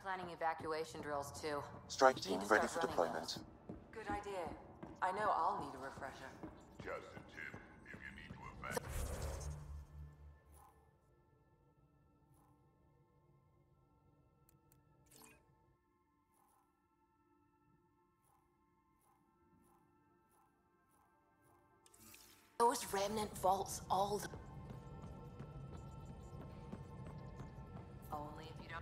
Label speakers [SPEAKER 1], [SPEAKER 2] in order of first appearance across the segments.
[SPEAKER 1] planning evacuation drills too.
[SPEAKER 2] Strike team
[SPEAKER 1] Need to
[SPEAKER 2] ready
[SPEAKER 1] start
[SPEAKER 2] for
[SPEAKER 1] running
[SPEAKER 2] deployment.
[SPEAKER 1] those. Good idea. I know I'll need a refresher.
[SPEAKER 3] Just a tip if you need to evacuate.
[SPEAKER 4] Those remnant vaults all...
[SPEAKER 1] Only if you don't...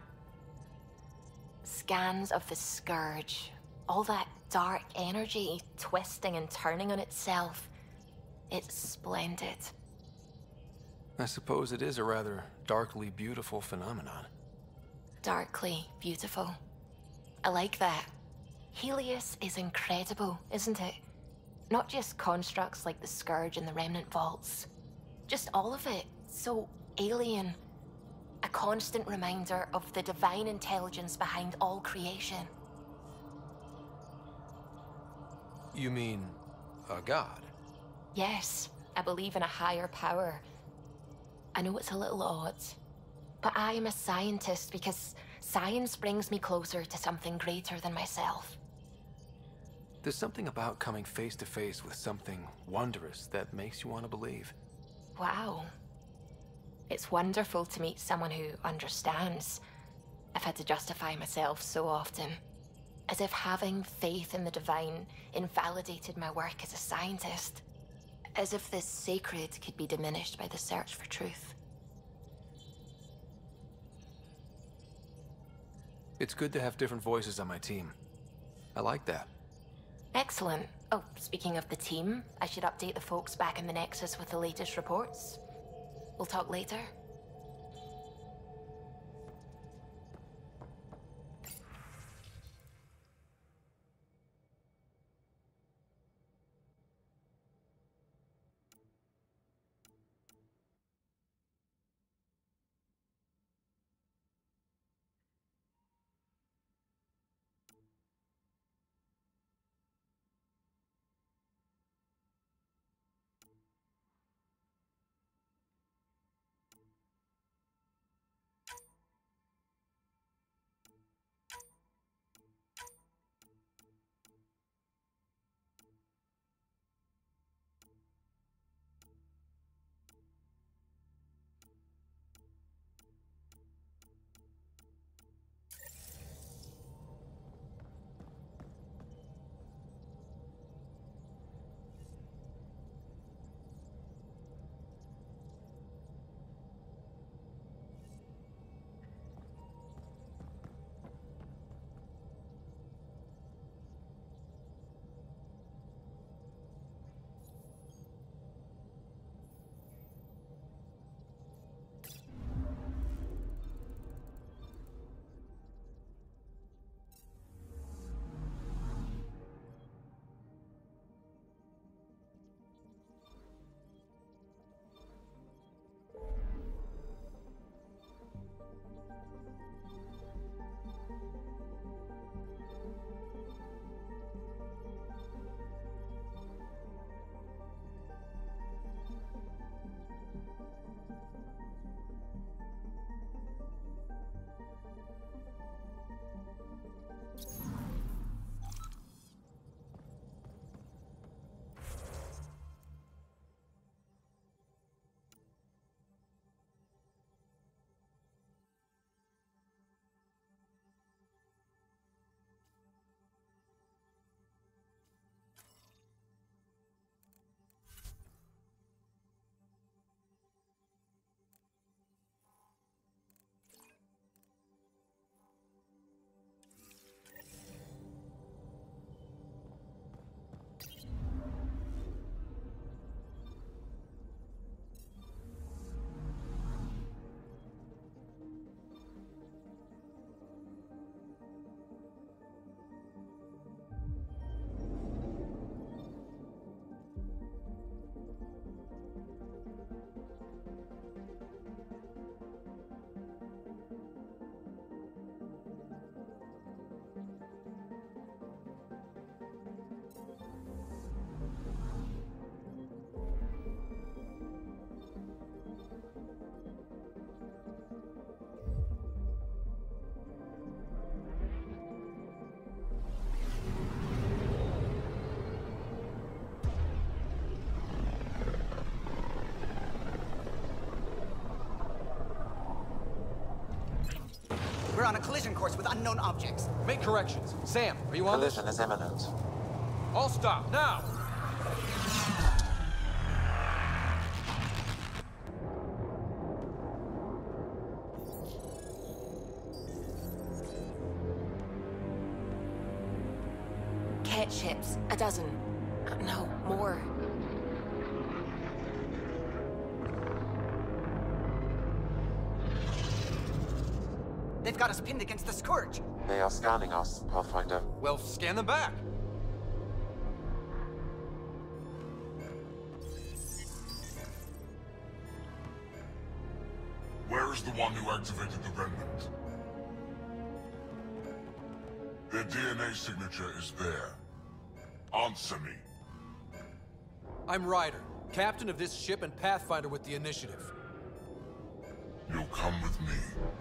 [SPEAKER 4] Scans of the Scourge. All that dark energy twisting and turning on itself. It's splendid.
[SPEAKER 5] I suppose it is a rather darkly beautiful phenomenon.
[SPEAKER 4] Darkly beautiful. I like that. Helios is incredible, isn't it? Not just constructs like the Scourge and the Remnant Vaults. Just all of it. So alien. A constant reminder of the divine intelligence behind all creation.
[SPEAKER 5] You mean a god?
[SPEAKER 4] Yes, I believe in a higher power. I know it's a little odd, but I am a scientist because science brings me closer to something greater than myself.
[SPEAKER 5] There's something about coming face to face with something wondrous that makes you want to believe.
[SPEAKER 4] Wow. It's wonderful to meet someone who understands. I've had to justify myself so often. As if having faith in the divine invalidated my work as a scientist. As if the sacred could be diminished by the search for truth.
[SPEAKER 5] It's good to have different voices on my team. I like that.
[SPEAKER 4] Excellent. Oh, speaking of the team, I should update the folks back in the Nexus with the latest reports. We'll talk later.
[SPEAKER 2] We're on a collision course with unknown objects.
[SPEAKER 5] Make corrections. Sam, are you on this?
[SPEAKER 6] Collision is imminent.
[SPEAKER 5] All stop, now!
[SPEAKER 4] Ket ships, a dozen. No, more.
[SPEAKER 2] They've got us pinned against the Scourge.
[SPEAKER 6] They are scanning us, Pathfinder.
[SPEAKER 5] Well, scan them back.
[SPEAKER 3] Where is the one who activated the Remnant? Their DNA signature is there. Answer me.
[SPEAKER 5] I'm Ryder, captain of this ship and Pathfinder with the initiative.
[SPEAKER 3] You'll come with me.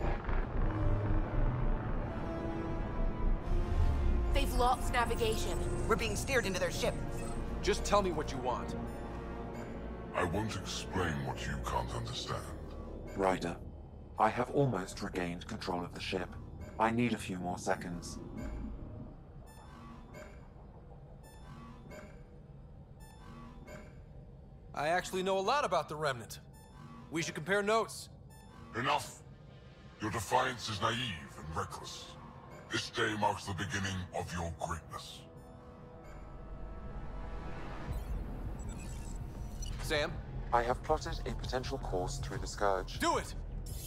[SPEAKER 4] They've lost navigation.
[SPEAKER 2] We're being steered into their ship.
[SPEAKER 5] Just tell me what you want.
[SPEAKER 3] I won't explain what you can't understand.
[SPEAKER 6] Ryder, I have almost regained control of the ship. I need a few more seconds.
[SPEAKER 5] I actually know a lot about the Remnant. We should compare notes.
[SPEAKER 3] Enough! Your defiance is naive and reckless. This day marks the beginning of your greatness.
[SPEAKER 5] Sam,
[SPEAKER 6] I have plotted a potential course through the Scourge.
[SPEAKER 5] do it!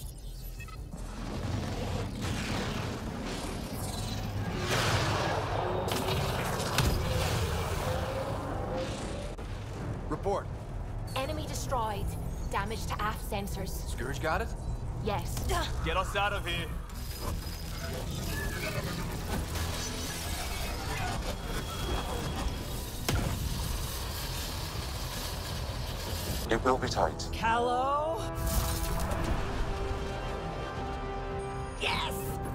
[SPEAKER 5] Report.
[SPEAKER 4] Enemy destroyed. Damage to aft sensors.
[SPEAKER 5] Scourge got it?
[SPEAKER 4] Yes.
[SPEAKER 7] Get us out of here.
[SPEAKER 6] It will be tight.
[SPEAKER 2] Callow? Yes!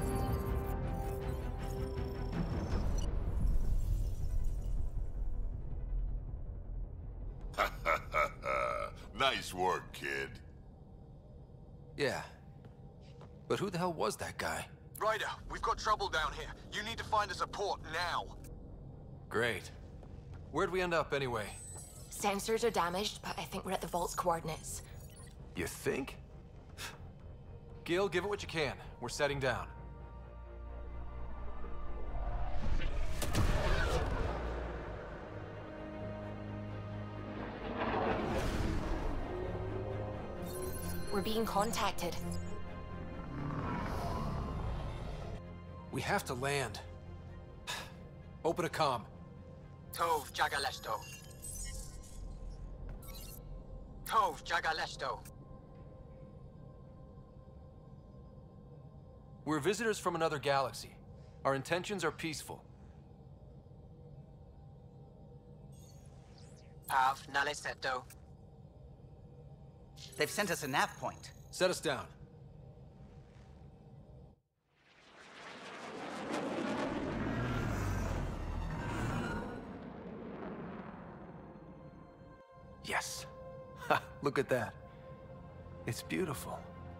[SPEAKER 3] Nice work, kid.
[SPEAKER 5] Yeah. But who the hell was that guy?
[SPEAKER 8] Ryder, we've got trouble down here. You need to find us a port now.
[SPEAKER 5] Great. Where'd we end up anyway?
[SPEAKER 4] Sensors are damaged, but I think we're at the vault's coordinates.
[SPEAKER 5] You think? Gil, give it what you can. We're setting down.
[SPEAKER 4] We're being contacted.
[SPEAKER 5] We have to land. Open a comm.
[SPEAKER 2] Tove Jagalesto. Tove Jagalesto.
[SPEAKER 5] We're visitors from another galaxy. Our intentions are peaceful.
[SPEAKER 2] Pav Naleseto. They've sent us a nav point.
[SPEAKER 5] Set us down. Yes. Ha, look at that. It's beautiful.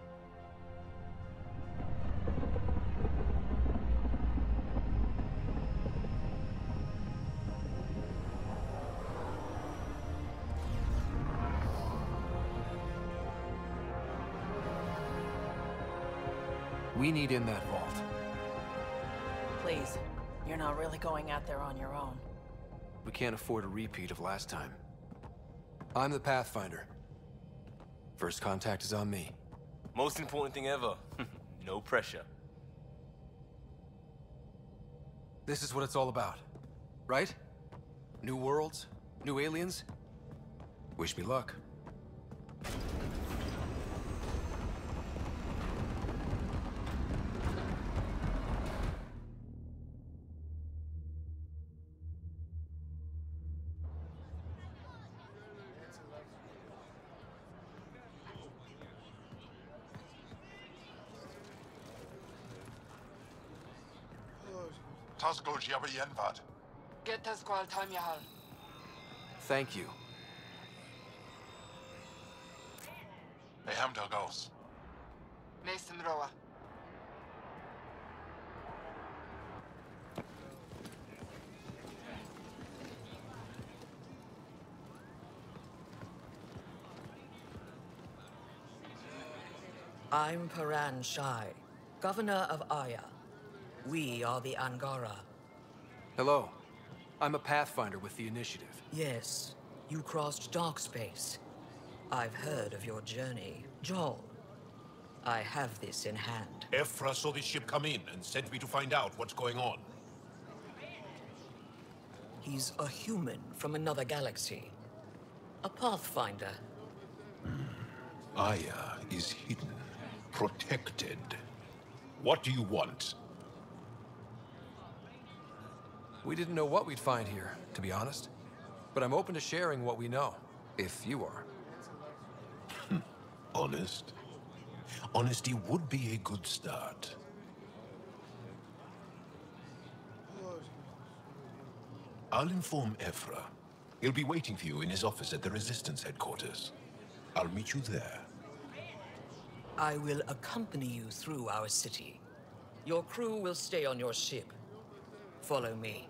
[SPEAKER 5] We need in that vault.
[SPEAKER 9] Please, you're not really going out there on your own.
[SPEAKER 5] We can't afford a repeat of last time. I'm the Pathfinder. First contact is on me.
[SPEAKER 7] Most important thing ever. No pressure.
[SPEAKER 5] This is what it's all about, right? New worlds, new aliens. Wish me luck.
[SPEAKER 3] Tasco Jabba Yenvad.
[SPEAKER 1] Get to Squall Tamyahal.
[SPEAKER 5] Thank you.
[SPEAKER 3] Eham Dalgos.
[SPEAKER 1] Mason Roa.
[SPEAKER 10] I'm Paran Shai, Governor of Aya. We are the Angara.
[SPEAKER 5] Hello. I'm a Pathfinder with the Initiative.
[SPEAKER 10] Yes, you crossed dark space. I've heard of your journey, Joel. I have this in hand.
[SPEAKER 11] Ephra saw this ship come in and sent me to find out what's going on.
[SPEAKER 10] He's a human from another galaxy. A Pathfinder.
[SPEAKER 11] Aya is hidden, protected. What do you want?
[SPEAKER 5] We didn't know what we'd find here, to be honest. But I'm open to sharing what we know, if you are.
[SPEAKER 11] Honest? Honesty would be a good start. I'll inform Ephra. He'll be waiting for you in his office at the Resistance headquarters. I'll meet you there.
[SPEAKER 10] I will accompany you through our city. Your crew will stay on your ship. Follow me.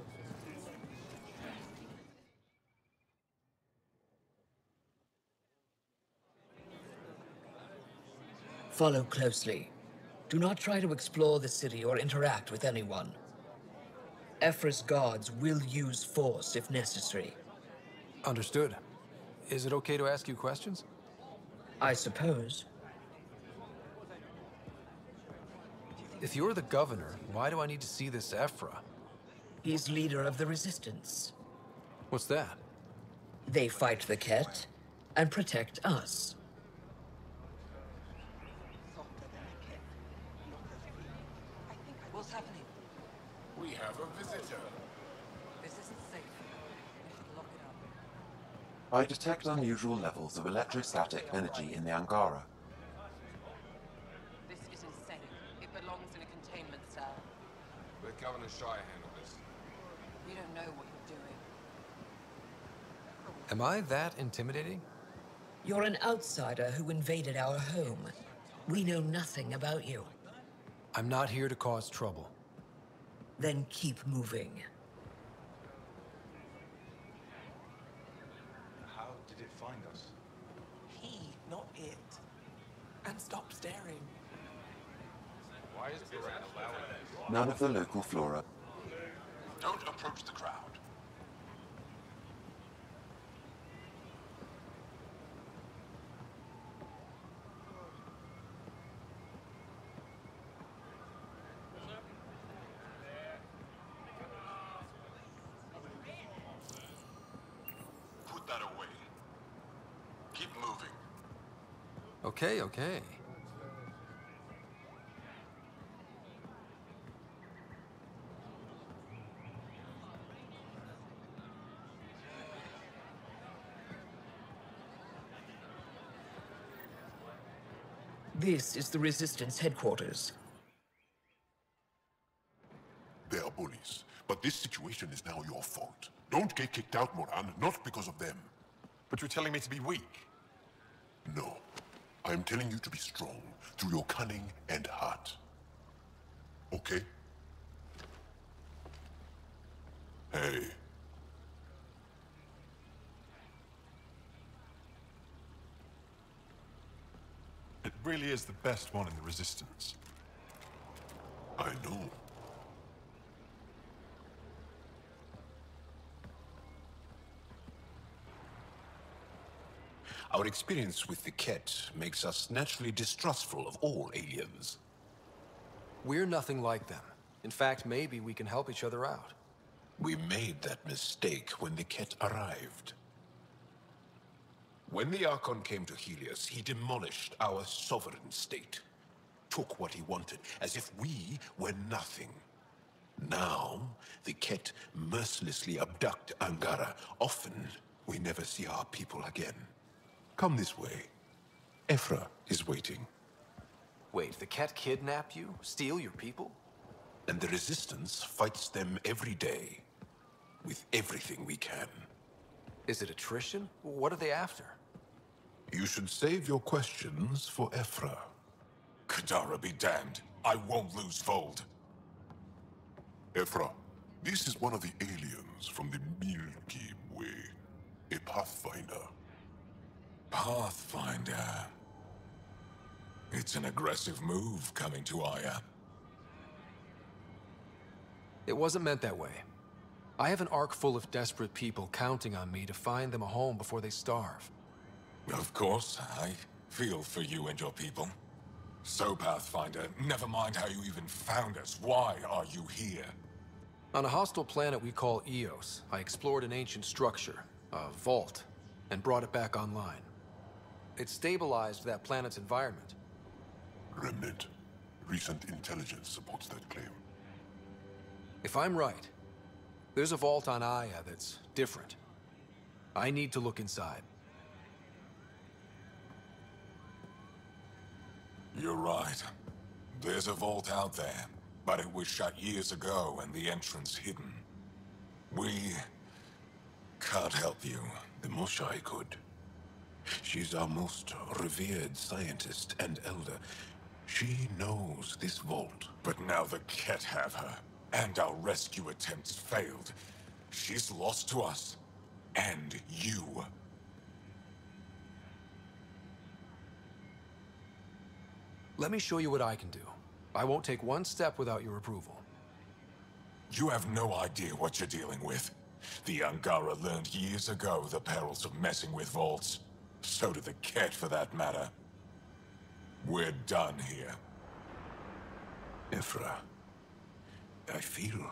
[SPEAKER 10] Follow closely. Do not try to explore the city or interact with anyone. Ephra's guards will use force if necessary.
[SPEAKER 5] Understood. Is it okay to ask you questions?
[SPEAKER 10] I suppose.
[SPEAKER 5] If you're the governor, why do I need to see this Ephra?
[SPEAKER 10] He's leader of the Resistance.
[SPEAKER 5] What's that?
[SPEAKER 10] They fight the Ket and protect us.
[SPEAKER 2] What's happening?
[SPEAKER 3] We have a visitor.
[SPEAKER 2] This isn't safe. We should lock it up.
[SPEAKER 6] I detect unusual levels of electrostatic energy in the Angara.
[SPEAKER 12] This is insane. It belongs in a containment cell.
[SPEAKER 3] Let Governor Shai handle this.
[SPEAKER 12] You don't know what you're doing.
[SPEAKER 5] Am I that intimidating?
[SPEAKER 10] You're an outsider who invaded our home. We know nothing about you.
[SPEAKER 5] I'm not here to cause trouble.
[SPEAKER 10] Then keep moving.
[SPEAKER 13] How did it find us?
[SPEAKER 2] He, not it. And stop staring.
[SPEAKER 3] Why is Duran allowing this?
[SPEAKER 6] None of the local flora.
[SPEAKER 11] Don't approach the crowd. Put that away. Keep moving.
[SPEAKER 5] Okay, okay.
[SPEAKER 10] This is the Resistance headquarters.
[SPEAKER 3] They are bullies, but this situation is now your fault. Don't get kicked out, Moran, not because of them.
[SPEAKER 11] But you're telling me to be weak.
[SPEAKER 3] No. I am telling you to be strong through your cunning and heart. Okay? Hey.
[SPEAKER 11] It really is the best one in the Resistance.
[SPEAKER 3] I know.
[SPEAKER 11] Our experience with the Ket makes us naturally distrustful of all aliens.
[SPEAKER 5] We're nothing like them. In fact, maybe we can help each other out.
[SPEAKER 11] We made that mistake when the Ket arrived. When the Archon came to Helios, he demolished our sovereign state. Took what he wanted, as if we were nothing. Now, the Ket mercilessly abduct Angara. Often, we never see our people again. Come this way. Ephra is waiting.
[SPEAKER 5] Wait, the Ket kidnap you? Steal your people?
[SPEAKER 11] And the Resistance fights them every day. With everything we can.
[SPEAKER 5] Is it attrition? What are they after?
[SPEAKER 11] You should save your questions for Ephra.
[SPEAKER 3] Kadara be damned. I won't lose Vold. Ephra, this is one of the aliens from the Milky Way. A Pathfinder.
[SPEAKER 14] Pathfinder. It
[SPEAKER 3] It's an aggressive move coming to Aya.
[SPEAKER 5] It wasn't meant that way. I have an ark full of desperate people counting on me to find them a home before they starve.
[SPEAKER 3] Of course, I feel for you and your people. So, Pathfinder, never mind how you even found us. Why are you here?
[SPEAKER 5] On a hostile planet we call Eos, I explored an ancient structure, a vault, and brought it back online. It stabilized that planet's environment.
[SPEAKER 3] Remnant. Recent intelligence supports that claim.
[SPEAKER 5] If I'm right, there's a vault on Aya that's different. I need to look inside.
[SPEAKER 3] You're right. There's a vault out there, but it was shut years ago and the entrance hidden. We can't help you.
[SPEAKER 11] The Moshae could. She's our most revered scientist and elder. She knows this vault.
[SPEAKER 3] But now the Ket have her, and our rescue attempts failed. She's lost to us. And you.
[SPEAKER 5] Let me show you what I can do. I won't take one step without your approval.
[SPEAKER 3] You have no idea what you're dealing with. The Angara learned years ago the perils of messing with vaults. So did the Ket, for that matter. We're done here.
[SPEAKER 11] Ephra, I feel...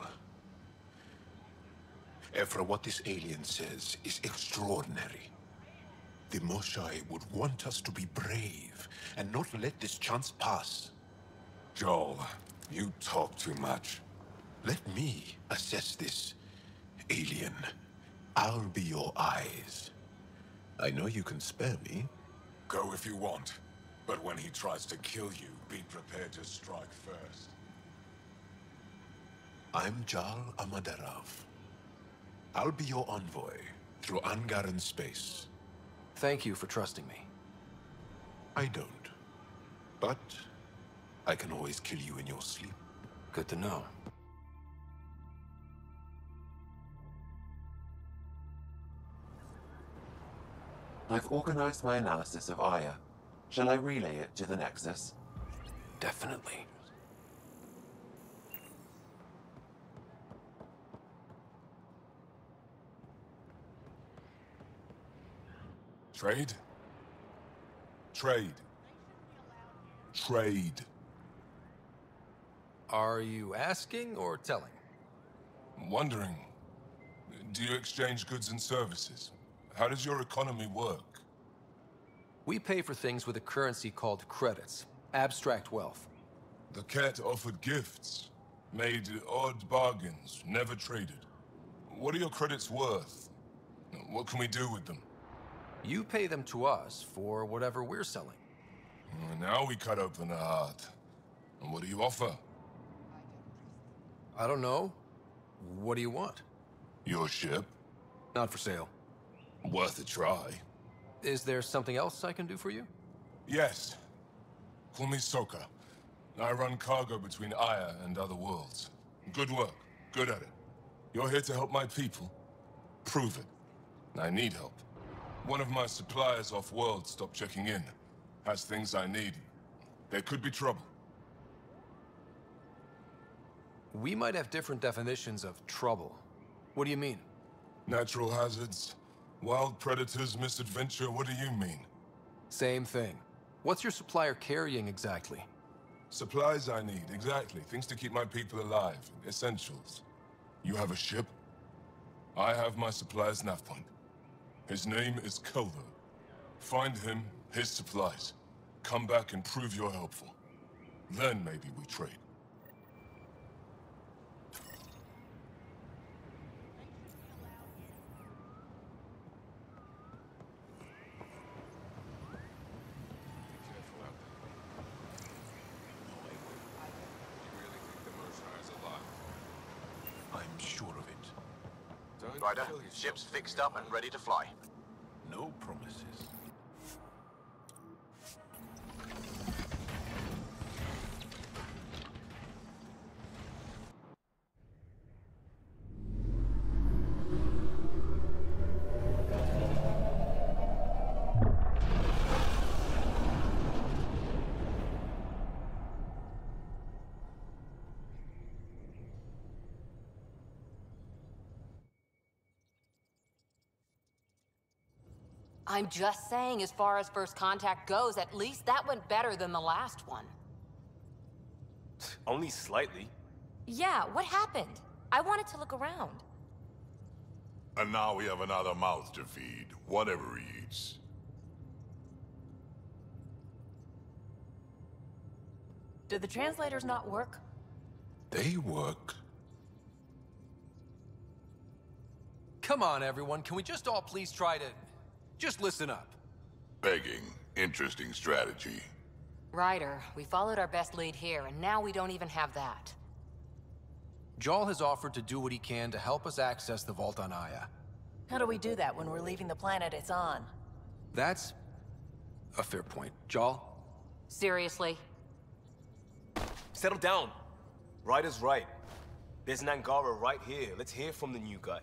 [SPEAKER 11] Ephra, what this alien says is extraordinary. The Moshae would want us to be brave and not let this chance pass.
[SPEAKER 3] Joel, you talk too much.
[SPEAKER 11] Let me assess this, alien. I'll be your eyes. I know you can spare me.
[SPEAKER 3] Go if you want. But when he tries to kill you, be prepared to strike first.
[SPEAKER 11] I'm Jal Amaderov. I'll be your envoy through Angaran space.
[SPEAKER 5] Thank you for trusting me.
[SPEAKER 11] I don't. But I can always kill you in your sleep.
[SPEAKER 5] Good to know.
[SPEAKER 6] I've organized my analysis of Aya. Shall I relay it to the Nexus?
[SPEAKER 5] Definitely.
[SPEAKER 3] Trade? Trade. Trade.
[SPEAKER 5] Are you asking or telling?
[SPEAKER 3] Wondering. Do you exchange goods and services? How does your economy work?
[SPEAKER 5] We pay for things with a currency called credits. Abstract wealth.
[SPEAKER 3] The Ket offered gifts. Made odd bargains, never traded. What are your credits worth? What can we do with them?
[SPEAKER 5] You pay them to us for whatever we're selling.
[SPEAKER 3] Now we cut open the heart. And what do you offer?
[SPEAKER 5] I don't know. What do you want?
[SPEAKER 3] Your ship?
[SPEAKER 5] Not for sale.
[SPEAKER 3] Worth a try.
[SPEAKER 5] Is there something else I can do for you?
[SPEAKER 3] Yes. Call me Soka. I run cargo between Aya and other worlds. Good work. Good at it. You're here to help my people? Prove it. I need help. One of my suppliers off-world stopped checking in. Has things I need. There could be trouble.
[SPEAKER 5] We might have different definitions of trouble. What do you mean?
[SPEAKER 3] Natural hazards, wild predators, misadventure, what do you mean?
[SPEAKER 5] Same thing. What's your supplier carrying exactly?
[SPEAKER 3] Supplies I need, exactly. Things to keep my people alive. Essentials. You have a ship? I have my supplier's nav point. His name is Keldo. Find him, his supplies. Come back and prove you're helpful. Then maybe we trade.
[SPEAKER 11] I'm sure of it.
[SPEAKER 8] Ryder, ship's fixed up and ready to fly.
[SPEAKER 11] No promises.
[SPEAKER 14] I'm just saying, as far as first contact goes, at least that went better than the last one.
[SPEAKER 7] Only slightly.
[SPEAKER 14] Yeah, what happened? I wanted to look around.
[SPEAKER 15] And now we have another mouth to feed, whatever he eats.
[SPEAKER 9] Did the translators not work?
[SPEAKER 11] They work.
[SPEAKER 5] Come on, everyone. Can we just all please try to... just listen up?
[SPEAKER 15] Begging. Interesting strategy.
[SPEAKER 14] Ryder, we followed our best lead here, and now we don't even have that.
[SPEAKER 5] Jaal has offered to do what he can to help us access the vault on Aya.
[SPEAKER 9] How do we do that when we're leaving the planet it's on?
[SPEAKER 5] That's a fair point. Jaal?
[SPEAKER 14] Seriously?
[SPEAKER 7] Settle down. Ryder's right. There's an Angara right here. Let's hear from the new guy.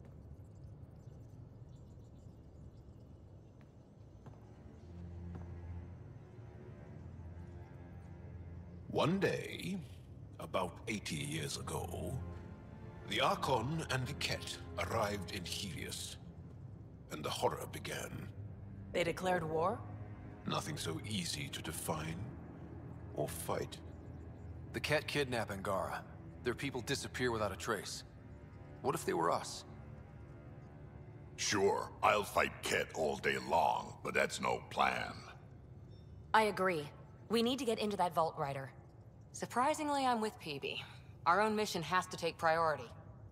[SPEAKER 11] One day, about 80 years ago, the Archon and the Ket arrived in Helios, and the horror began.
[SPEAKER 9] They declared war?
[SPEAKER 11] Nothing so easy to define or fight.
[SPEAKER 5] The Ket kidnap Angara. Their people disappear without a trace. What if they were us?
[SPEAKER 15] Sure, I'll fight Ket all day long, but that's no plan.
[SPEAKER 14] I agree. We need to get into that vault, Ryder. Surprisingly, I'm with PB. Our own mission has to take priority.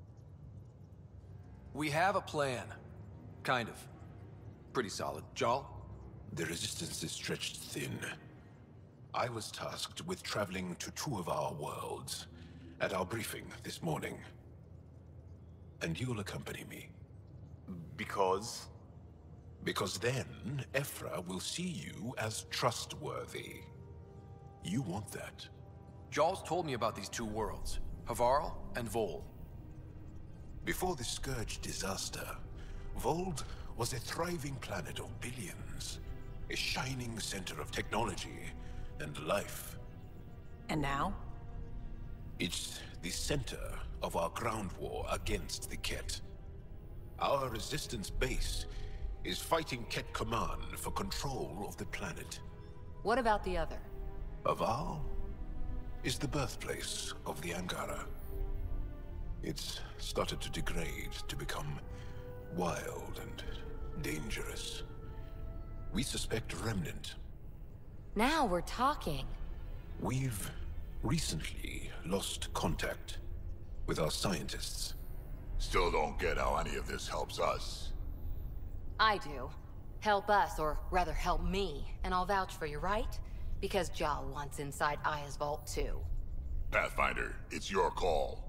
[SPEAKER 5] We have a plan. Kind of. Pretty solid. Jaal?
[SPEAKER 11] The resistance is stretched thin. I was tasked with traveling to two of our worlds at our briefing this morning. And you'll accompany me.
[SPEAKER 7] Because?
[SPEAKER 11] Because then, Ephra will see you as trustworthy. You want that.
[SPEAKER 5] Jaal's told me about these two worlds, Havarl and Vold.
[SPEAKER 11] Before the Scourge disaster, Vold was a thriving planet of billions, a shining center of technology and life.
[SPEAKER 9] And now?
[SPEAKER 11] It's the center of our ground war against the Ket. Our resistance base is fighting Ket Command for control of the planet.
[SPEAKER 14] What about the other?
[SPEAKER 11] Havarl is the birthplace of the Angara. It's started to degrade, to become wild and dangerous. We suspect Remnant.
[SPEAKER 14] Now we're talking.
[SPEAKER 11] We've recently lost contact with our scientists.
[SPEAKER 15] Still don't get how any of this helps us.
[SPEAKER 14] I do. Help us, or rather help me, and I'll vouch for you, right? Because Jaal wants inside Aya's vault too.
[SPEAKER 15] Pathfinder, it's your call.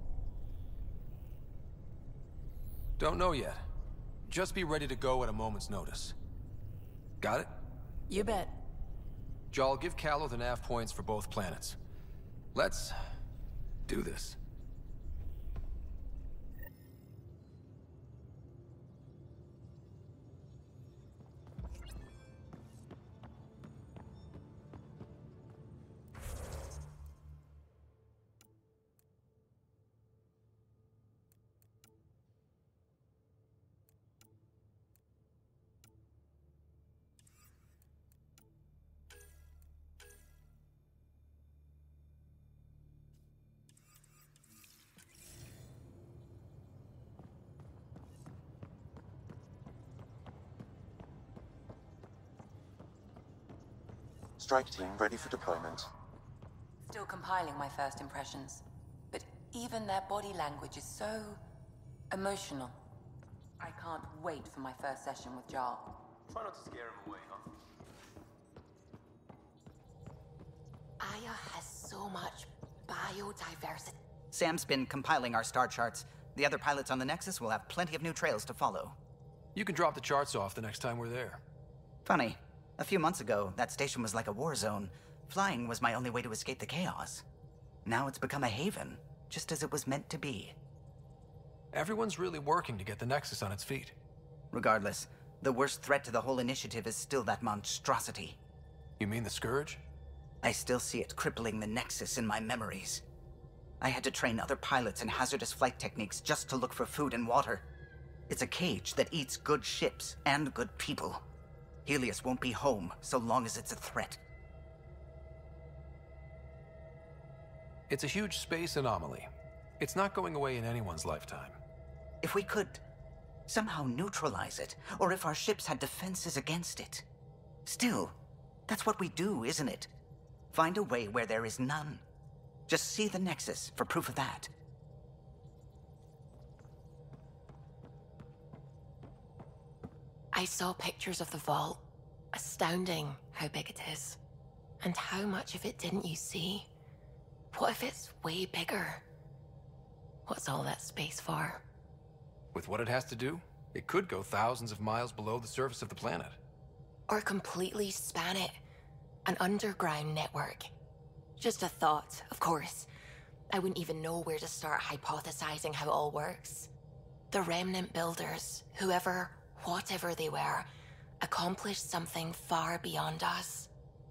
[SPEAKER 5] Don't know yet. Just be ready to go at a moment's notice. Got it?
[SPEAKER 9] You bet.
[SPEAKER 5] Jaal, give Kallo the nav points for both planets. Let's do this.
[SPEAKER 6] Strike team ready for deployment.
[SPEAKER 12] Still compiling my first impressions. But even their body language is so emotional. I can't wait for my first session with Jaal.
[SPEAKER 7] Try not to scare him away, huh?
[SPEAKER 4] Aya has so much biodiversity.
[SPEAKER 16] Sam's been compiling our star charts. The other pilots on the Nexus will have plenty of new trails to follow.
[SPEAKER 5] You can drop the charts off the next time we're there.
[SPEAKER 16] Funny. A few months ago, that station was like a war zone. Flying was my only way to escape the chaos. Now it's become a haven, just as it was meant to be.
[SPEAKER 5] Everyone's really working to get the Nexus on its feet.
[SPEAKER 16] Regardless, the worst threat to the whole initiative is still that monstrosity.
[SPEAKER 5] You mean the Scourge?
[SPEAKER 16] I still see it crippling the Nexus in my memories. I had to train other pilots in hazardous flight techniques just to look for food and water. It's a cage that eats good ships and good people. Helios won't be home so long as it's a threat.
[SPEAKER 5] It's a huge space anomaly. It's not going away in anyone's lifetime.
[SPEAKER 16] If we could somehow neutralize it, or if our ships had defenses against it. Still, that's what we do, isn't it? Find a way where there is none. Just see the Nexus for proof of that.
[SPEAKER 4] I saw pictures of the vault. Astounding how big it is. And how much of it didn't you see? What if it's way bigger? What's all that space for?
[SPEAKER 5] With what it has to do, it could go thousands of miles below the surface of the planet.
[SPEAKER 4] Or completely span it. An underground network. Just a thought, of course. I wouldn't even know where to start hypothesizing how it all works. The Remnant builders, whoever, whatever they were, accomplished something far beyond us.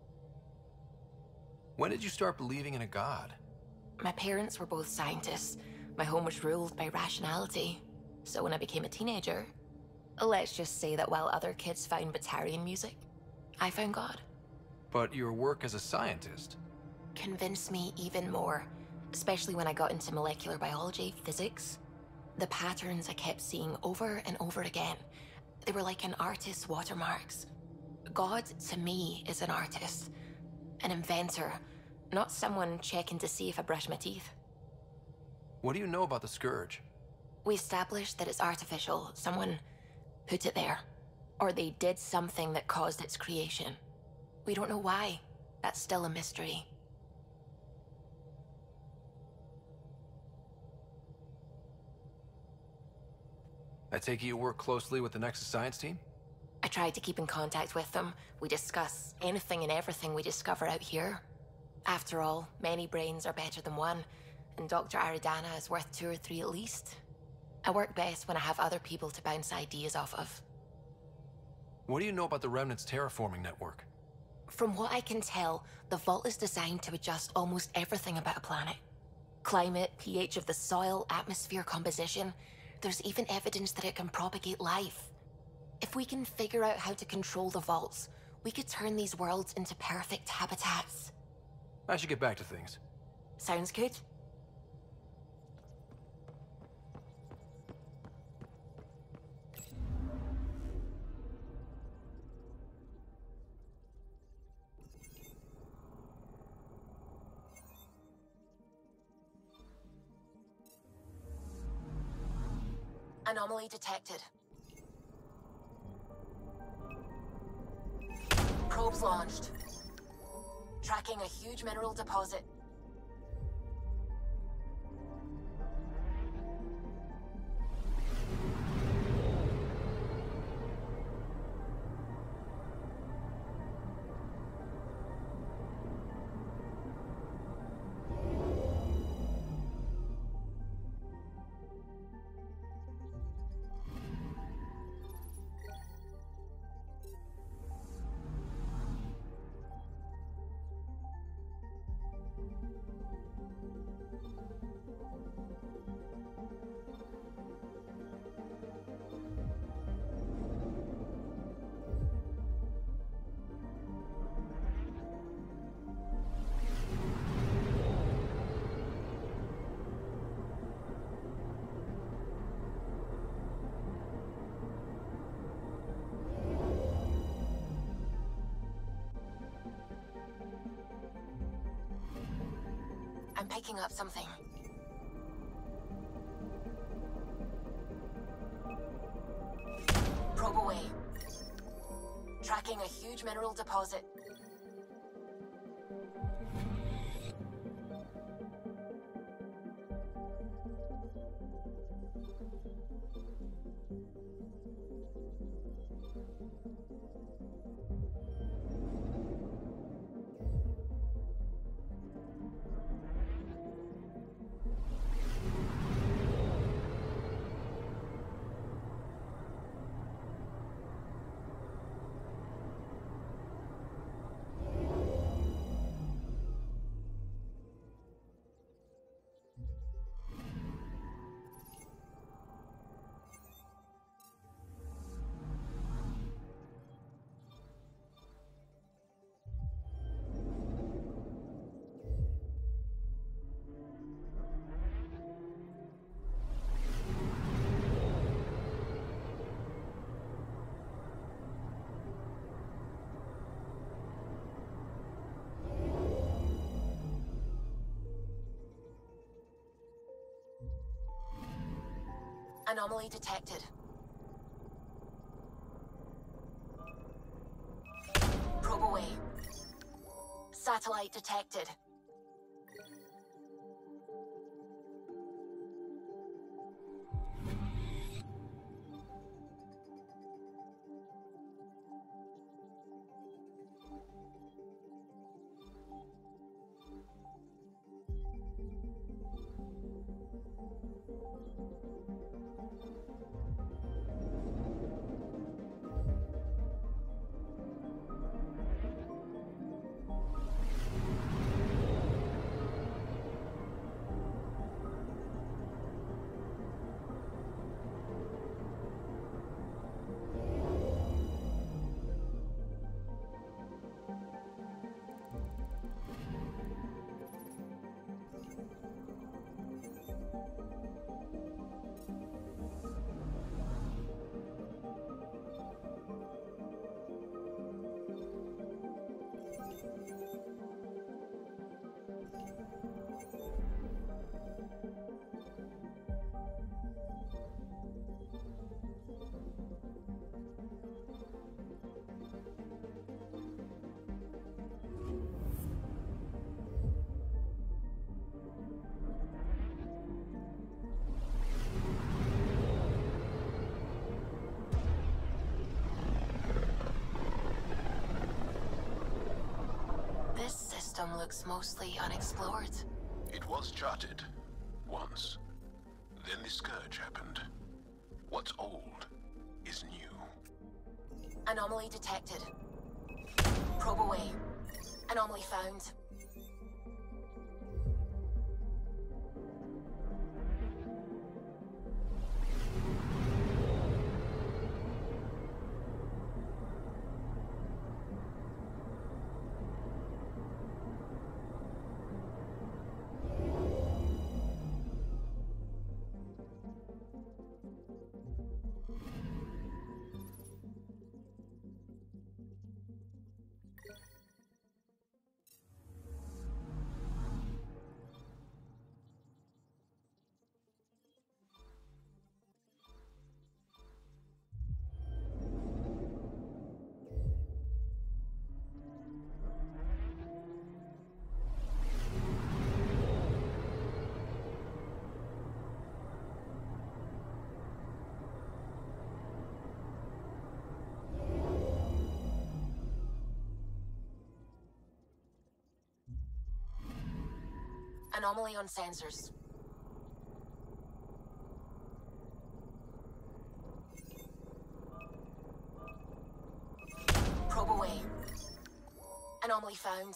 [SPEAKER 5] When did you start believing in a god?
[SPEAKER 4] My parents were both scientists. My home was ruled by rationality. So when I became a teenager, let's just say that while other kids found Batarian music, I found God.
[SPEAKER 5] But your work as a scientist
[SPEAKER 4] Convinced me even more, especially when I got into molecular biology, physics. The patterns I kept seeing over and over again, they were like an artist's watermarks. God, to me, is an artist. An inventor, not someone checking to see if I brush my teeth.
[SPEAKER 5] What do you know about the Scourge?
[SPEAKER 4] We established that it's artificial. Someone put it there. Or they did something that caused its creation. We don't know why. That's still a mystery.
[SPEAKER 5] I take it you work closely with the Nexus science team?
[SPEAKER 4] I tried to keep in contact with them. We discuss anything and everything we discover out here. After all, many brains are better than one, and Dr. Aridana is worth 2 or 3 at least. I work best when I have other people to bounce ideas off of.
[SPEAKER 5] What do you know about the Remnant's terraforming network?
[SPEAKER 4] From what I can tell, the vault is designed to adjust almost everything about a planet. Climate, pH of the soil, atmosphere composition. There's even evidence that it can propagate life. If we can figure out how to control the vaults, we could turn these worlds into perfect habitats.
[SPEAKER 5] I should get back to things.
[SPEAKER 4] Sounds good. Anomaly detected. Probes launched. Tracking a huge mineral deposit. I'm picking up something. Probe away. Tracking a huge mineral deposit. Anomaly detected. Probe away. Satellite detected. This system looks mostly unexplored.
[SPEAKER 11] It was charted. Once. Then the Scourge happened. What's old is new.
[SPEAKER 4] Anomaly detected. Probe away. Anomaly found. Anomaly on sensors. Probe away. Anomaly found.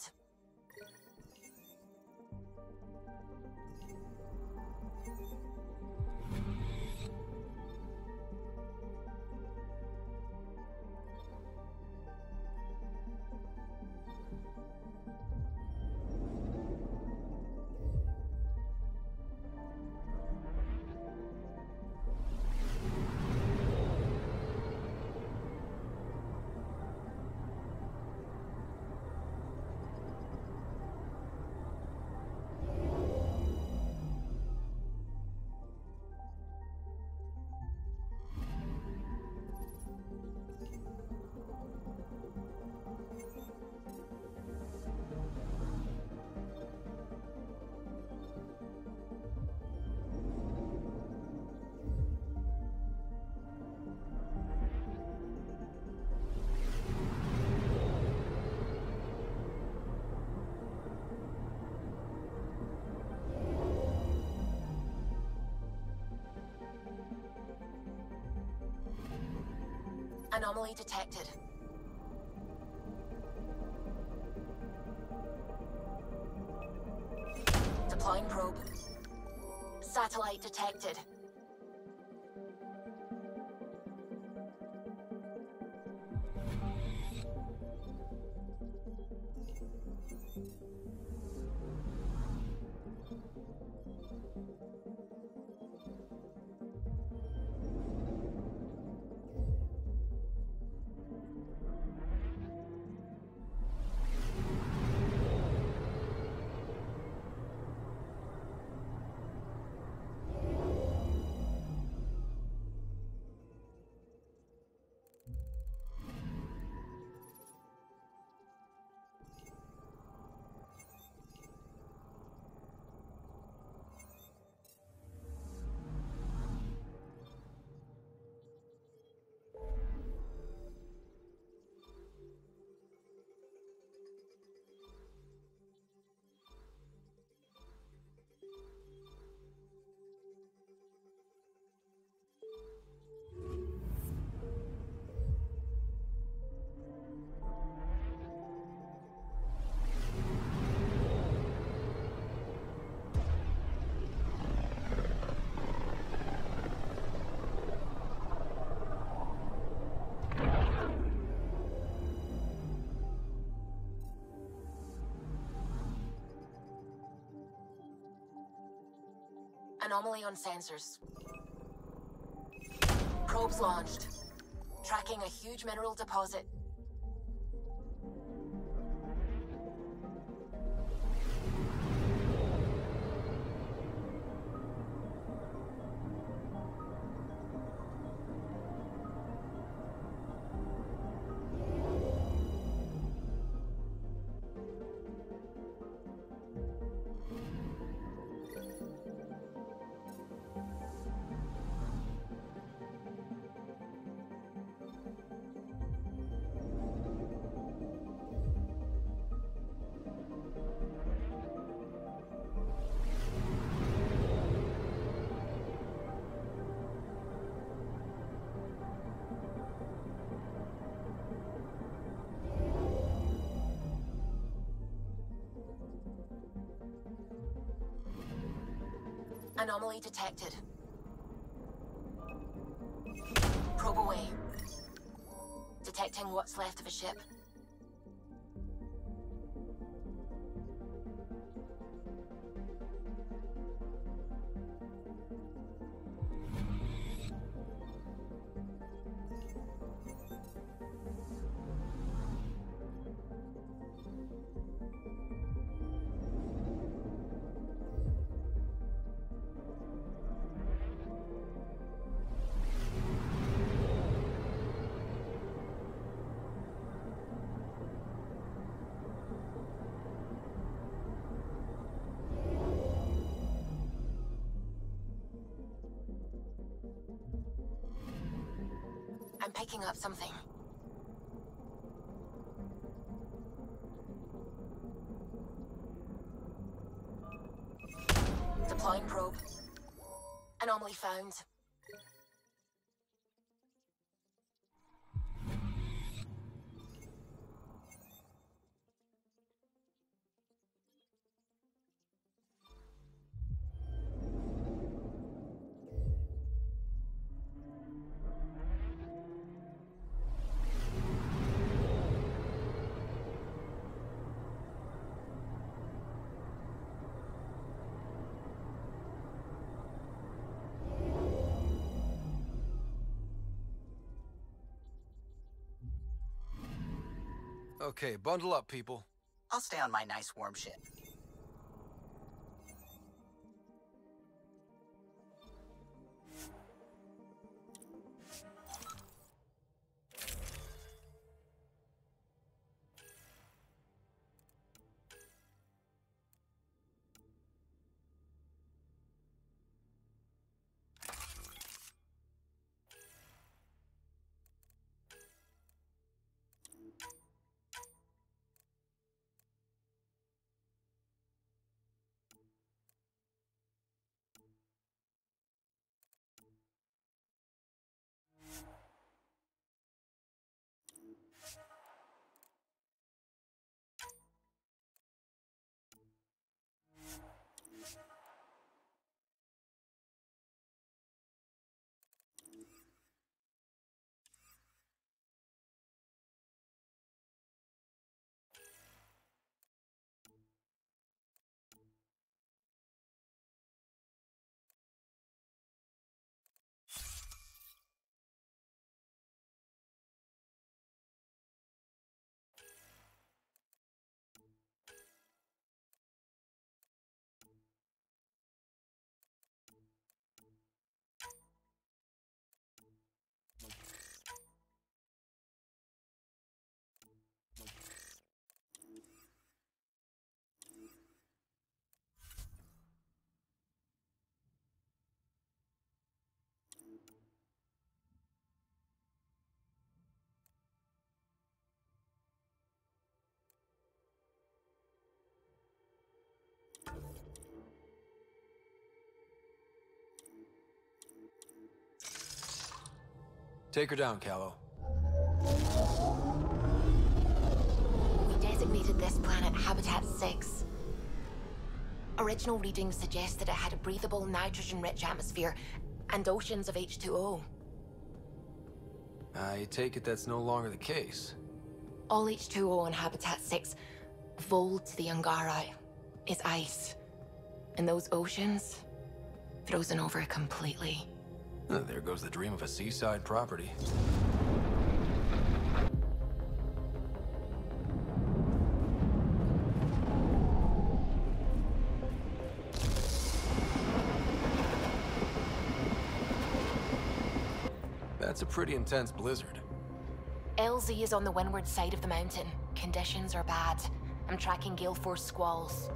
[SPEAKER 4] Anomaly detected. Deploying probe. Satellite detected. Anomaly on sensors. Probes launched. Tracking a huge mineral deposit. Anomaly detected. Probe away. Detecting what's left of a ship. I'm picking up something. Deploying probe. Anomaly found.
[SPEAKER 5] Okay, bundle up, people.
[SPEAKER 16] I'll stay on my nice warm ship.
[SPEAKER 5] Take her down, Callow.
[SPEAKER 4] We designated this planet Habitat 6. Original readings suggested it had a breathable, nitrogen-rich atmosphere and oceans of H2O.
[SPEAKER 5] I take it that's no longer the case.
[SPEAKER 4] All H2O on Habitat 6, Vol to the Angara, is ice. And those oceans, Frozen over completely.
[SPEAKER 5] There goes the dream of a seaside property. That's a pretty intense blizzard.
[SPEAKER 4] LZ is on the windward side of the mountain. Conditions are bad. I'm tracking gale force squalls.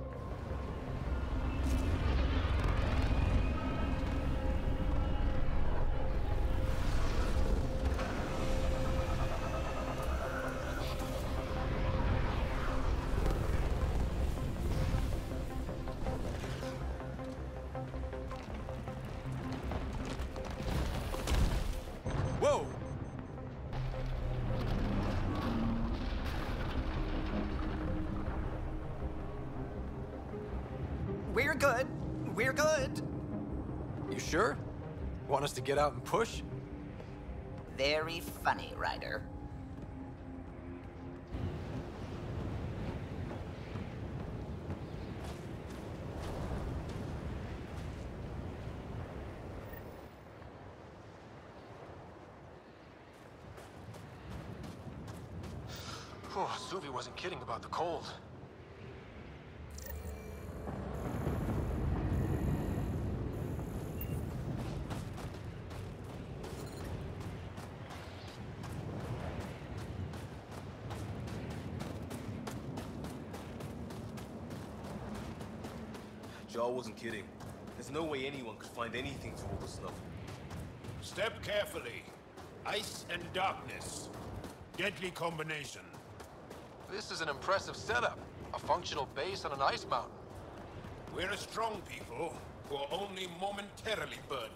[SPEAKER 5] Whoa!
[SPEAKER 16] We're good. We're good.
[SPEAKER 5] You sure? Want us to get out and push?
[SPEAKER 16] Very funny, Ryder.
[SPEAKER 5] Oh, Suvi wasn't kidding about the cold.
[SPEAKER 7] Jarl wasn't kidding. There's no way anyone could find anything to all the snow.
[SPEAKER 11] Step carefully. Ice and darkness. Deadly combination.
[SPEAKER 5] This is an impressive setup. A functional base on an ice mountain.
[SPEAKER 11] We're a strong people who are only momentarily burdened.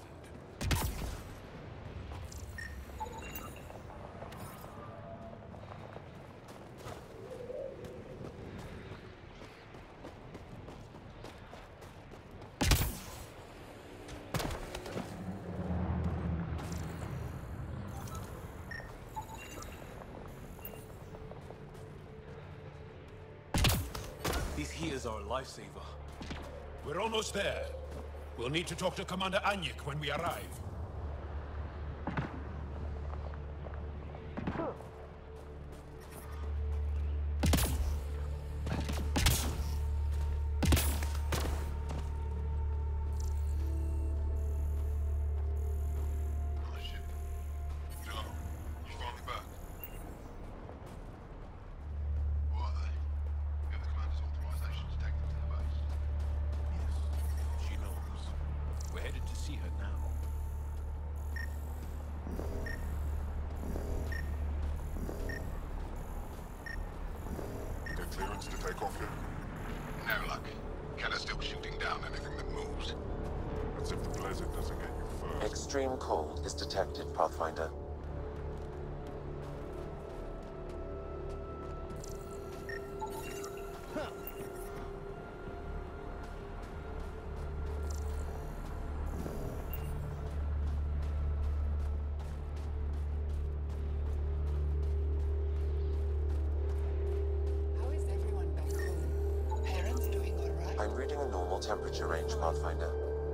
[SPEAKER 7] These heaters are a lifesaver.
[SPEAKER 11] We're almost there. We'll need to talk to Commander Anyik when we arrive.
[SPEAKER 15] Clearance to take off yet? No luck. Kenner's still shooting down anything that moves.
[SPEAKER 3] That's if the blizzard doesn't get you first.
[SPEAKER 6] Extreme cold is detected, Pathfinder. I'm reading a normal temperature range, Pathfinder.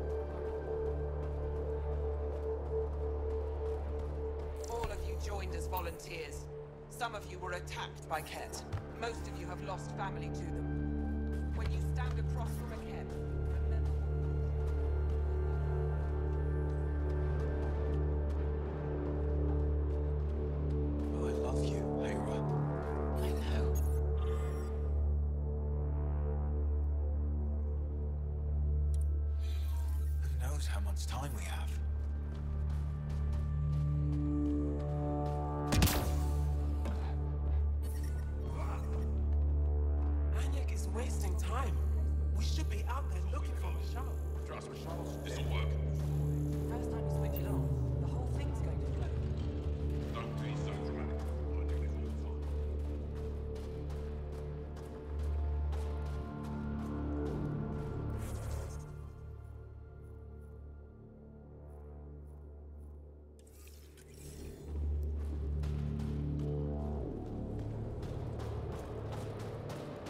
[SPEAKER 2] All of you joined as volunteers. Some of you were attacked by Ket. Most of you have lost family to them. When you stand across from a Ket, remember...
[SPEAKER 11] Oh, I love you, Hera.
[SPEAKER 2] I know.
[SPEAKER 11] Who knows how much time we have?
[SPEAKER 2] Anyik is wasting time. We should be out there looking for Michelle.
[SPEAKER 11] Trust me, this'll work.
[SPEAKER 2] First time you switch it on, the whole thing's going to float.
[SPEAKER 11] Don't be so dramatic. I think it's all fine.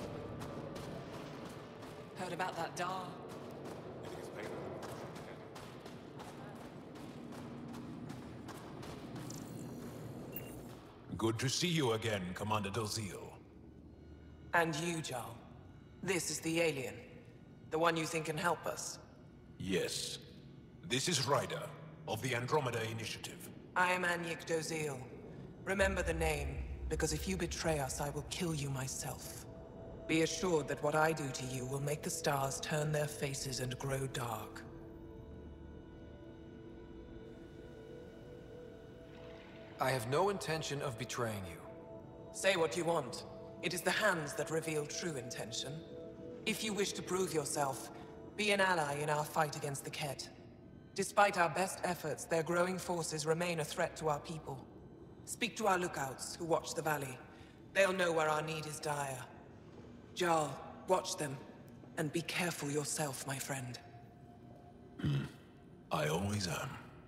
[SPEAKER 2] Heard about that Dar?
[SPEAKER 11] You think it's paid? Good to see you again, Commander Dalziel.
[SPEAKER 2] And you, Jarl. This is the alien. The one you think can help us.
[SPEAKER 11] Yes. This is Ryder, of the Andromeda Initiative.
[SPEAKER 2] I am Anyek Doziel. Remember the name, because if you betray us, I will kill you myself. Be assured that what I do to you will make the stars turn their faces and grow dark.
[SPEAKER 5] I have no intention of betraying you.
[SPEAKER 2] Say what you want. It is the hands that reveal true intention. If you wish to prove yourself, be an ally in our fight against the Kett. Despite our best efforts, their growing forces remain a threat to our people. Speak to our lookouts, who watch the valley. They'll know where our need is dire. Jarl, watch them, and be careful yourself, my friend.
[SPEAKER 11] I always am.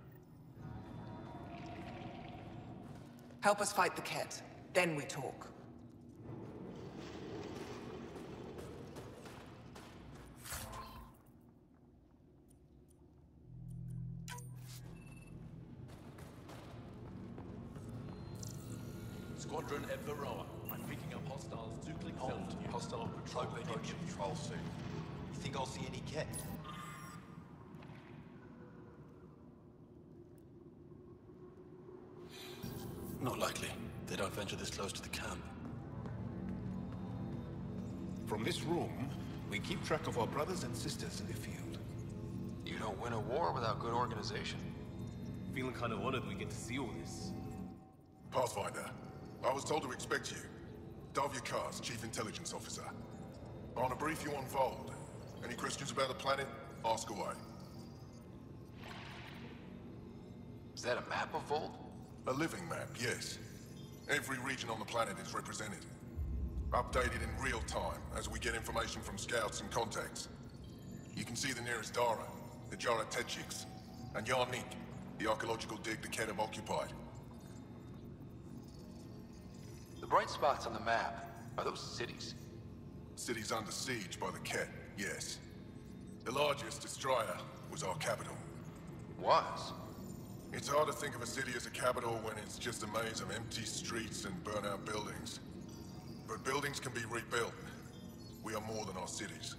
[SPEAKER 2] Help us fight the Kett, then we talk.
[SPEAKER 17] Squadron at Varroa. I'm picking up hostiles to Clickfeld. Hostile patrol approaching control soon. You think I'll see any Kett?
[SPEAKER 18] Not likely. They don't venture this close to the camp.
[SPEAKER 15] From this room, we keep track of our brothers and sisters in the field.
[SPEAKER 5] You don't win a war without good organization.
[SPEAKER 7] Feeling kind of honored we get to see all this.
[SPEAKER 15] Pathfinder, I was told to expect you. Davia Kars, Chief Intelligence Officer. I want to brief you on Vold. Any questions about the planet? Ask away.
[SPEAKER 5] Is that a map of Vold?
[SPEAKER 15] A living map, yes. Every region on the planet is represented. Updated in real time as we get information from scouts and contacts. You can see the nearest Dara, the Jara Tetchiks, and Yarnik, the archaeological dig the Kett have occupied.
[SPEAKER 5] The bright spots on the map, are those cities?
[SPEAKER 15] Cities under siege by the Kett, yes. The largest, Estraya, was our capital.
[SPEAKER 5] Was?
[SPEAKER 15] It's hard to think of a city as a capital when it's just a maze of empty streets and burnt-out buildings. But buildings can be rebuilt. We are more than our cities.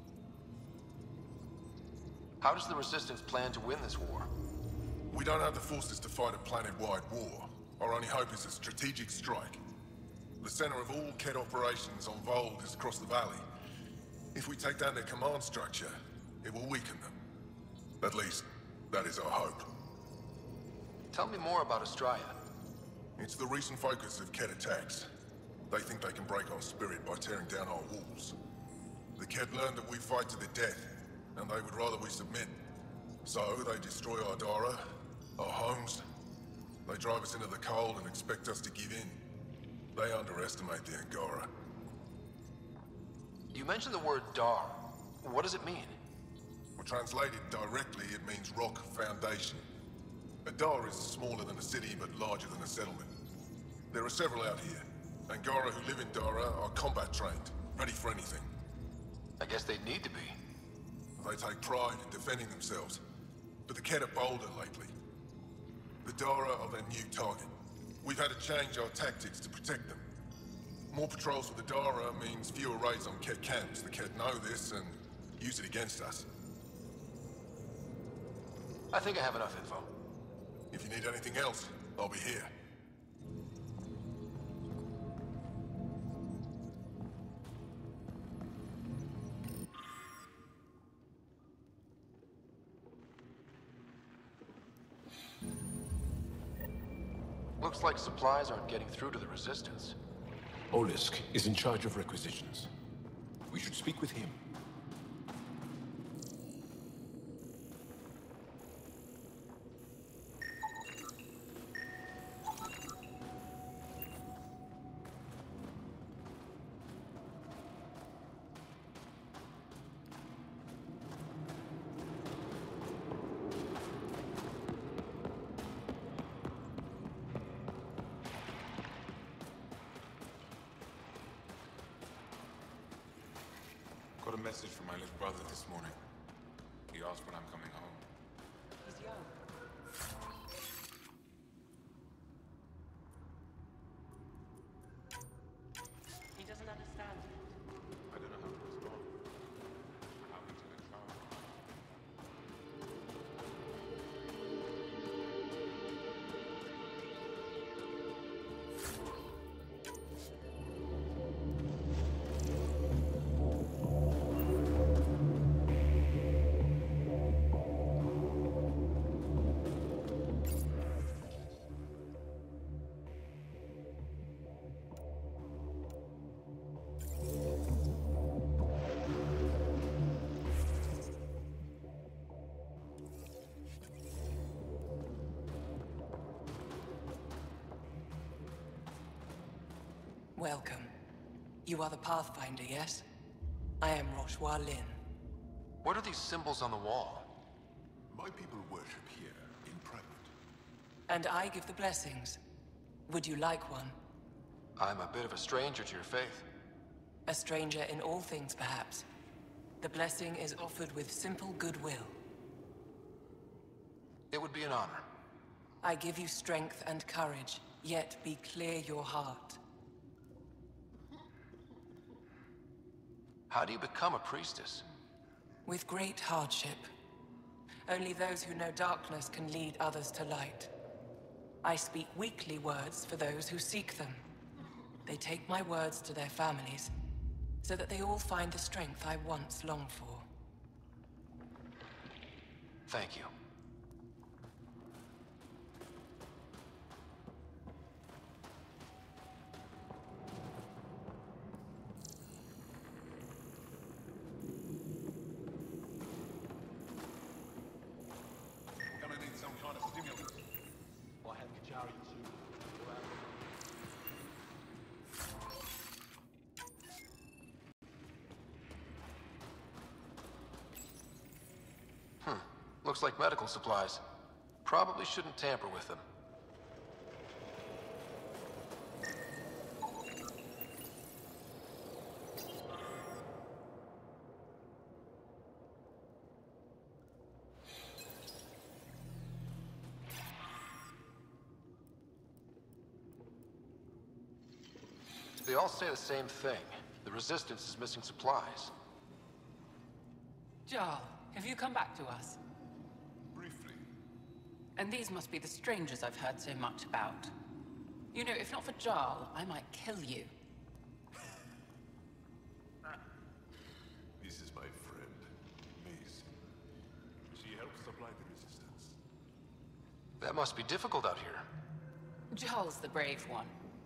[SPEAKER 5] How does the Resistance plan to win this war?
[SPEAKER 15] We don't have the forces to fight a planet-wide war. Our only hope is a strategic strike. The center of all Kett operations on Vold is across the valley. If we take down their command structure, it will weaken them. At least, that is our hope.
[SPEAKER 5] Tell me more about Estraya.
[SPEAKER 15] It's the recent focus of Kett attacks. They think they can break our spirit by tearing down our walls. The Kett learned that we fight to the death, and they would rather we submit. So they destroy our Dara, our homes. They drive us into the cold and expect us to give in. They underestimate the Angara.
[SPEAKER 5] You mentioned the word Dar. What does it mean?
[SPEAKER 15] Well, translated directly, it means rock foundation. A Dar is smaller than a city, but larger than a settlement. There are several out here. Angara who live in Dara are combat trained, ready for anything.
[SPEAKER 5] I guess they need to be.
[SPEAKER 15] They take pride in defending themselves, but the Kett are bolder lately. The Dara are their new target. We've had to change our tactics to protect them. More patrols with the Dara means fewer raids on Kett camps. The Kett know this and use it against us.
[SPEAKER 5] I think I have enough info.
[SPEAKER 15] If you need anything else, I'll be here.
[SPEAKER 5] Looks like supplies aren't getting through to the Resistance.
[SPEAKER 11] Olisk is in charge of requisitions. We should speak with him.
[SPEAKER 13] Got a message from my little brother this morning. He asked when I'm coming home.
[SPEAKER 2] He's young. Welcome. You are the Pathfinder, yes? I am Roshua Lin.
[SPEAKER 5] What are these symbols on the wall?
[SPEAKER 11] My people worship here, in private.
[SPEAKER 2] And I give the blessings. Would you like one?
[SPEAKER 5] I'm a bit of a stranger to your faith.
[SPEAKER 2] A stranger in all things, perhaps. The blessing is offered with simple goodwill.
[SPEAKER 5] It would be an honor.
[SPEAKER 2] I give you strength and courage, yet be clear your heart.
[SPEAKER 5] How do you become a priestess?
[SPEAKER 2] With great hardship. Only those who know darkness can lead others to light. I speak weakly words for those who seek them. They take my words to their families, so that they all find the strength I once longed for.
[SPEAKER 5] Thank you.
[SPEAKER 17] Gonna need some kind of stimulant. I have Kajari too.
[SPEAKER 5] Looks like medical supplies. Probably shouldn't tamper with them. They all say the same thing. The Resistance is missing supplies.
[SPEAKER 9] Jarl, have you come back to us?
[SPEAKER 17] Briefly.
[SPEAKER 9] And these must be the strangers I've heard so much about. You know, if not for Jarl, I might kill you.
[SPEAKER 11] This is my friend, Mace. She helps supply the Resistance.
[SPEAKER 5] That must be difficult out here.
[SPEAKER 9] Jarl's the brave one.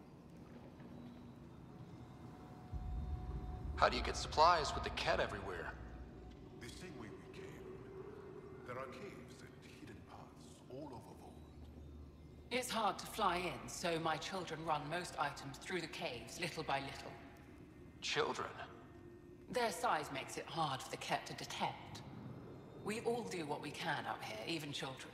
[SPEAKER 5] How do you get supplies with the Ket everywhere?
[SPEAKER 11] The same way we came. There are caves and hidden paths all over Vault.
[SPEAKER 9] It's hard to fly in, so my children run most items through the caves, little by little.
[SPEAKER 5] Children?
[SPEAKER 9] Their size makes it hard for the Ket to detect. We all do what we can out here, even children.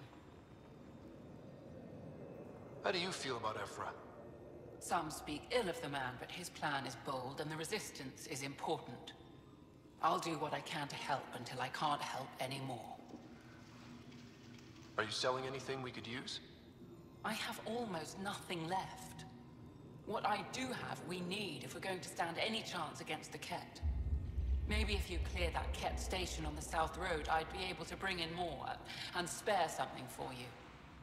[SPEAKER 5] How do you feel about Evfra?
[SPEAKER 9] Some speak ill of the man, but his plan is bold and the Resistance is important. I'll do what I can to help until I can't help anymore.
[SPEAKER 5] Are you selling anything we could use?
[SPEAKER 9] I have almost nothing left. What I do have, we need if we're going to stand any chance against the Ket. Maybe if you clear that Ket station on the South Road, I'd be able to bring in more and spare something for you.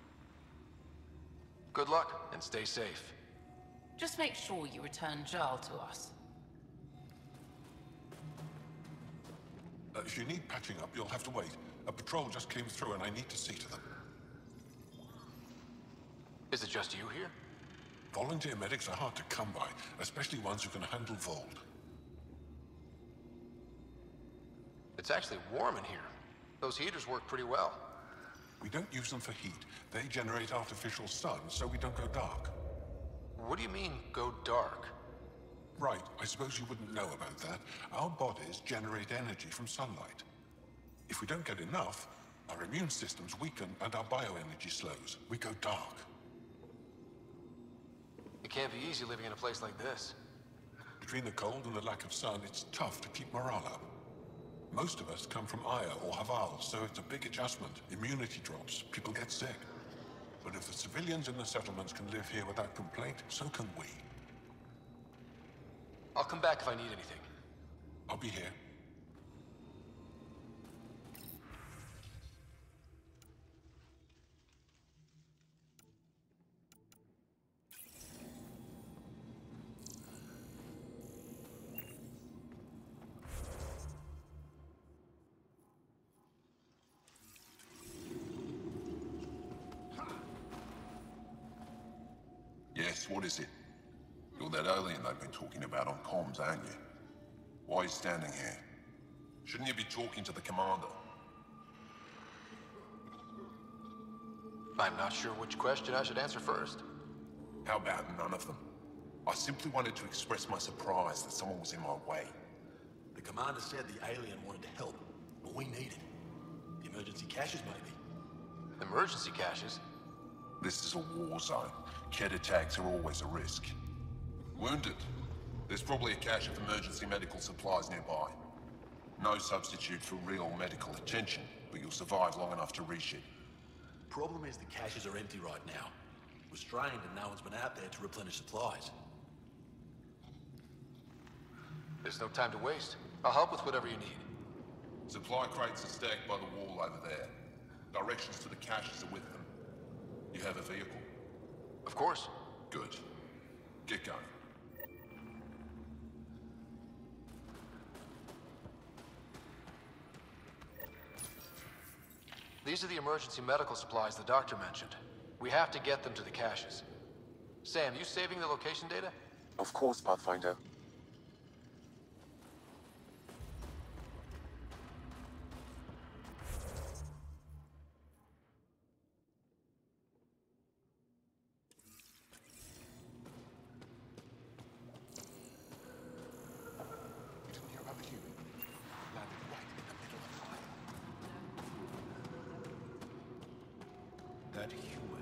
[SPEAKER 5] Good luck, and stay safe.
[SPEAKER 9] Just make sure you return Jarl to us.
[SPEAKER 11] If you need patching up, you'll have to wait. A patrol just came through and I need to see to them.
[SPEAKER 5] Is it just you here?
[SPEAKER 11] Volunteer medics are hard to come by, especially ones who can handle Vold.
[SPEAKER 5] It's actually warm in here. Those heaters work pretty well.
[SPEAKER 11] We don't use them for heat. They generate artificial sun, so we don't go dark.
[SPEAKER 5] What do you mean, go dark?
[SPEAKER 11] Right, I suppose you wouldn't know about that. Our bodies generate energy from sunlight. If we don't get enough, our immune systems weaken and our bioenergy slows. We go dark.
[SPEAKER 5] It can't be easy living in a place like this.
[SPEAKER 11] Between the cold and the lack of sun, it's tough to keep morale up. Most of us come from Aya or Haval, so it's a big adjustment. Immunity drops, people get sick. But if the civilians in the settlements can live here without complaint, so can we.
[SPEAKER 5] I'll come back if I need anything.
[SPEAKER 11] I'll be here.
[SPEAKER 15] Yes, what is it? You're that alien they've been talking about on comms, aren't you? Why are you standing here? Shouldn't you be talking to the commander?
[SPEAKER 5] I'm not sure which question I should answer first.
[SPEAKER 15] How about none of them?
[SPEAKER 11] I simply wanted to express my surprise that someone was in my way.
[SPEAKER 18] The commander said the alien wanted to help, but we need it. The emergency caches, maybe.
[SPEAKER 5] Emergency caches?
[SPEAKER 15] This is a war zone. Kett attacks are always a risk. Wounded? There's probably a cache of emergency medical supplies nearby. No substitute for real medical attention, but you'll survive long enough to reship.
[SPEAKER 18] Problem is the caches are empty right now. We're strained and no one's been out there to replenish supplies.
[SPEAKER 5] There's no time to waste. I'll help with whatever you need.
[SPEAKER 15] Supply crates are stacked by the wall over there. Directions to the caches are with them. You have a vehicle?
[SPEAKER 5] Of course.
[SPEAKER 15] Good. Get going.
[SPEAKER 5] These are the emergency medical supplies the doctor mentioned. We have to get them to the caches. Sam, you saving the location data?
[SPEAKER 6] Of course, Pathfinder.
[SPEAKER 11] You didn't hear about the human? Landed right in the middle of fire. That human